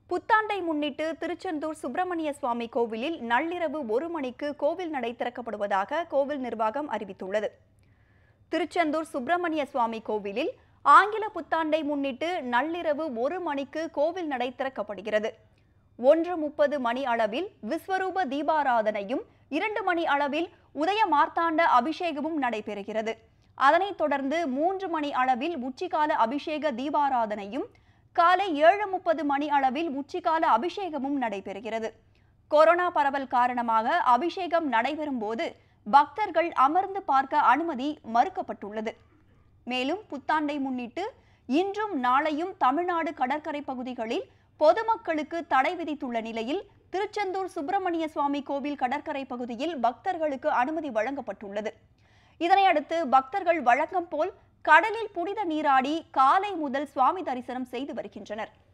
புத்தாண்டை முன்னிட்டு திருச்செந்தூர் சுப்பிரமணிய சுவாமி கோவிலில் நள்ளிரவு 1 மணிக்கு கோவில் நடை திறக்கப்படுவதாக கோவில் நிர்வாகம் அறிவித்துள்ளது. திருச்செந்தூர் சுப்பிரமணிய சுவாமி கோவிலில் ஆங்கில புத்தாண்டை முன்னிட்டு நள்ளிரவு 1 மணிக்கு கோவில் நடை திறக்கப்படுகிறது. 1:30 மணி அளவில் விஸ்வரூப தீபாராதனையும் 2 மணி அளவில் உதய மார்த்தாண்ட அபிஷேகமும் நடைபெறுகிறது. அதனைத் தொடர்ந்து 3 மணி அளவில் உச்சிகால அபிஷேக தீபாராதனையும் காலை 7:30 மணி அளவில் உச்சிகால அபிஷேகமும் நடைபெறுகிறது. கொரோனா பரவல் காரணமாக அபிஷேகம் நடைபெறும் போது பக்தர்கள் அமர்ந்து பார்க்க அனுமதி மறுக்கப்பட்டுள்ளது. மேலும் புத்தாண்டை முன்னிட்டு இன்றும் நாளையும் தமிழ்நாடு கடற்கரை பகுதிகளில் பொதுமக்களுக்கு தடை விதித்துள்ள நிலையில் திருச்செந்தூர் சுப்பிரமணிய சுவாமி கோவில் கடற்கரை பகுதியில் பக்தர்களுக்கு அனுமதி வழங்கப்பட்டுள்ளது. இதனையடுத்து பக்தர்கள் வழக்கம் போல் கடலில் புனித நீராடி காலை முதல் சுவாமி தரிசனம் செய்து வருகின்றனர்.